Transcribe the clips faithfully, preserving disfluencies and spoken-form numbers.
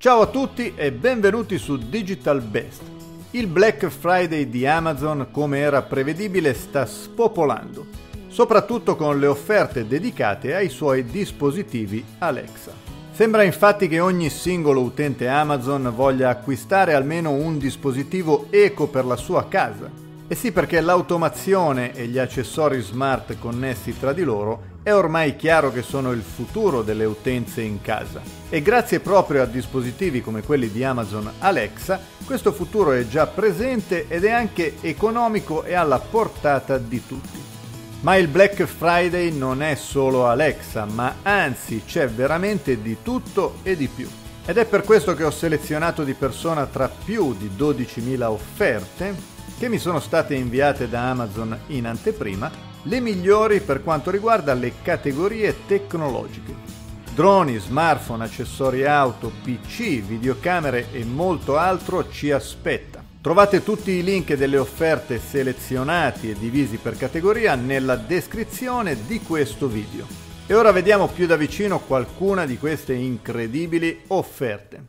Ciao a tutti e benvenuti su Digital Best. Il Black Friday di Amazon, come era prevedibile, sta spopolando, soprattutto con le offerte dedicate ai suoi dispositivi Alexa. Sembra infatti che ogni singolo utente Amazon voglia acquistare almeno un dispositivo eco per la sua casa. E sì, perché l'automazione e gli accessori smart connessi tra di loro è ormai chiaro che sono il futuro delle utenze in casa. E grazie proprio a dispositivi come quelli di Amazon Alexa, questo futuro è già presente ed è anche economico e alla portata di tutti. Ma il Black Friday non è solo Alexa, ma anzi c'è veramente di tutto e di più. Ed è per questo che ho selezionato di persona tra più di dodicimila offerte che mi sono state inviate da Amazon in anteprima, le migliori per quanto riguarda le categorie tecnologiche. Droni, smartphone, accessori auto, P C, videocamere e molto altro ci aspetta. Trovate tutti i link delle offerte selezionati e divisi per categoria nella descrizione di questo video. E ora vediamo più da vicino qualcuna di queste incredibili offerte.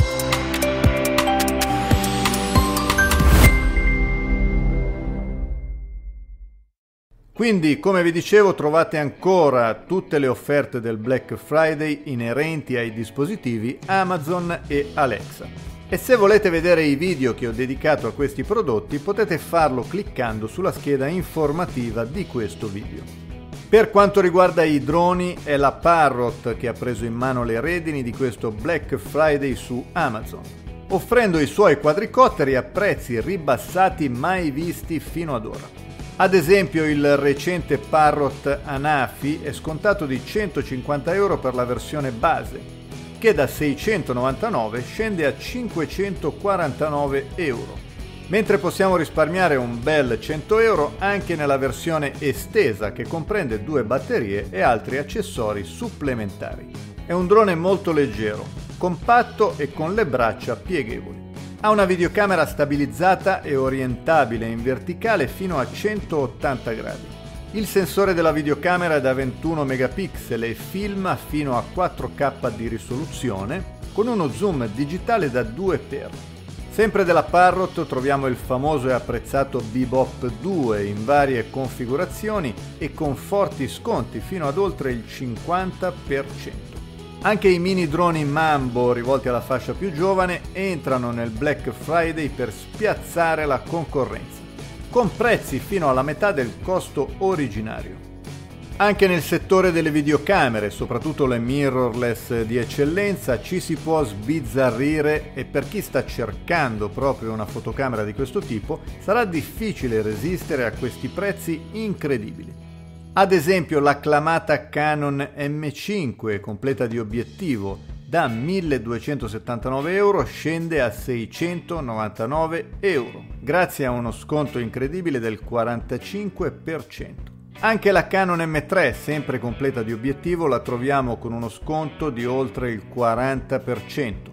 Quindi, come vi dicevo, trovate ancora tutte le offerte del Black Friday inerenti ai dispositivi Amazon e Alexa. E se volete vedere i video che ho dedicato a questi prodotti, potete farlo cliccando sulla scheda informativa di questo video. Per quanto riguarda i droni, è la Parrot che ha preso in mano le redini di questo Black Friday su Amazon, offrendo i suoi quadricotteri a prezzi ribassati mai visti fino ad ora. Ad esempio, il recente Parrot Anafi è scontato di centocinquanta euro per la versione base, che da seicentonovantanove scende a cinquecentoquarantanove euro, mentre possiamo risparmiare un bel cento euro anche nella versione estesa, che comprende due batterie e altri accessori supplementari. È un drone molto leggero, compatto e con le braccia pieghevoli. Ha una videocamera stabilizzata e orientabile in verticale fino a centottanta gradi. Il sensore della videocamera è da ventuno megapixel e filma fino a quattro K di risoluzione con uno zoom digitale da due per. Sempre della Parrot troviamo il famoso e apprezzato Bebop due in varie configurazioni e con forti sconti fino ad oltre il cinquanta per cento. Anche i mini droni Mambo rivolti alla fascia più giovane entrano nel Black Friday per spiazzare la concorrenza, con prezzi fino alla metà del costo originario. Anche nel settore delle videocamere, soprattutto le mirrorless di eccellenza, ci si può sbizzarrire e per chi sta cercando proprio una fotocamera di questo tipo sarà difficile resistere a questi prezzi incredibili. Ad esempio l'acclamata Canon M cinque completa di obiettivo da milleduecentosettantanove euro scende a seicentonovantanove euro, grazie a uno sconto incredibile del quarantacinque per cento. Anche la Canon M tre, sempre completa di obiettivo, la troviamo con uno sconto di oltre il quaranta per cento.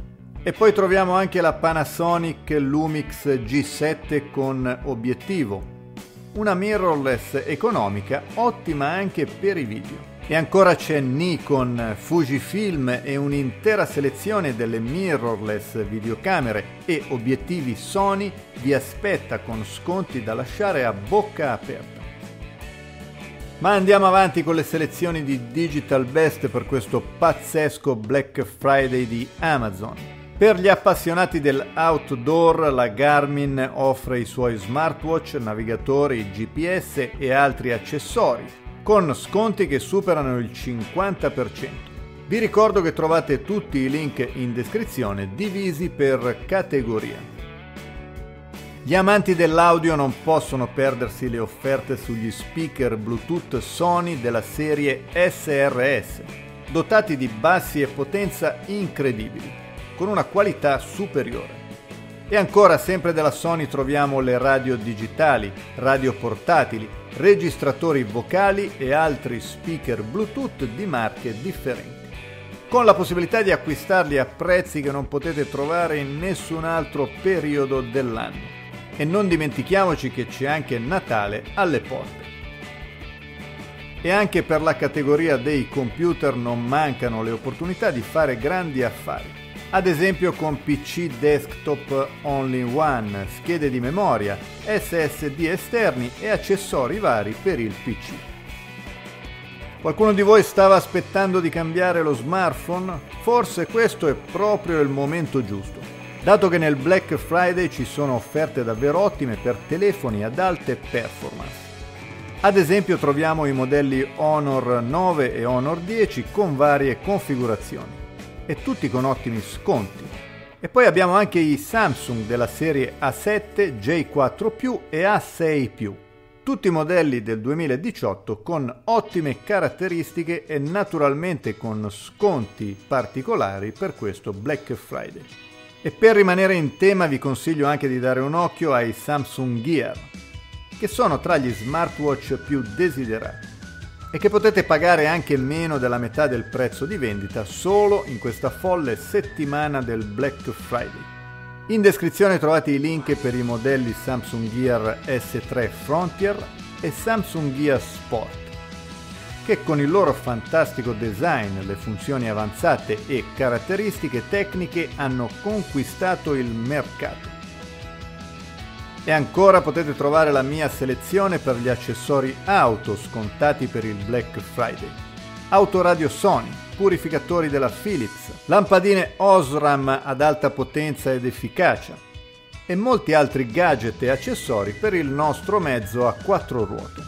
E poi troviamo anche la Panasonic Lumix G sette con obiettivo, una mirrorless economica ottima anche per i video. E ancora c'è Nikon, Fujifilm e un'intera selezione delle mirrorless videocamere e obiettivi Sony vi aspetta con sconti da lasciare a bocca aperta. Ma andiamo avanti con le selezioni di Digital Best per questo pazzesco Black Friday di Amazon. Per gli appassionati dell'outdoor, la Garmin offre i suoi smartwatch, navigatori, G P S e altri accessori, con sconti che superano il cinquanta per cento. Vi ricordo che trovate tutti i link in descrizione, divisi per categoria. Gli amanti dell'audio non possono perdersi le offerte sugli speaker Bluetooth Sony della serie S R S, dotati di bassi e potenza incredibili, con una qualità superiore. E ancora, sempre della Sony, troviamo le radio digitali, radio portatili, registratori vocali e altri speaker Bluetooth di marche differenti, con la possibilità di acquistarli a prezzi che non potete trovare in nessun altro periodo dell'anno. E non dimentichiamoci che c'è anche Natale alle porte. E anche per la categoria dei computer non mancano le opportunità di fare grandi affari. ad esempio con P C desktop all-in-one, schede di memoria, S S D esterni e accessori vari per il P C. Qualcuno di voi stava aspettando di cambiare lo smartphone? Forse questo è proprio il momento giusto, dato che nel Black Friday ci sono offerte davvero ottime per telefoni ad alte performance. Ad esempio troviamo i modelli Honor nove e Honor dieci con varie configurazioni e tutti con ottimi sconti. E poi abbiamo anche i Samsung della serie A sette, J quattro più e A sei più. Tutti modelli del duemiladiciotto con ottime caratteristiche e naturalmente con sconti particolari per questo Black Friday. E per rimanere in tema vi consiglio anche di dare un occhio ai Samsung Gear, che sono tra gli smartwatch più desiderati e che potete pagare anche meno della metà del prezzo di vendita solo in questa folle settimana del Black Friday. In descrizione trovate i link per i modelli Samsung Gear S tre Frontier e Samsung Gear Sport, che con il loro fantastico design, le funzioni avanzate e caratteristiche tecniche hanno conquistato il mercato. E ancora potete trovare la mia selezione per gli accessori auto scontati per il Black Friday. Autoradio Sony, purificatori della Philips, lampadine Osram ad alta potenza ed efficacia e molti altri gadget e accessori per il nostro mezzo a quattro ruote.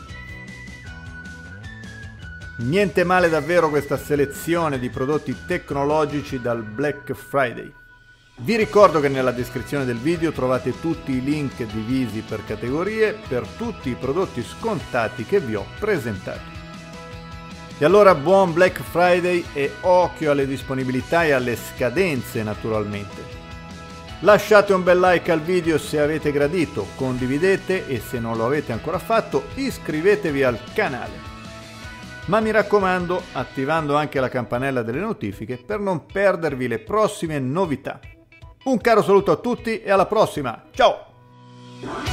Niente male davvero questa selezione di prodotti tecnologici dal Black Friday. Vi ricordo che nella descrizione del video trovate tutti i link divisi per categorie per tutti i prodotti scontati che vi ho presentato. E allora buon Black Friday e occhio alle disponibilità e alle scadenze naturalmente. Lasciate un bel like al video se avete gradito, condividete e se non lo avete ancora fatto iscrivetevi al canale. Ma mi raccomando, attivando anche la campanella delle notifiche per non perdervi le prossime novità. Un caro saluto a tutti e alla prossima, ciao!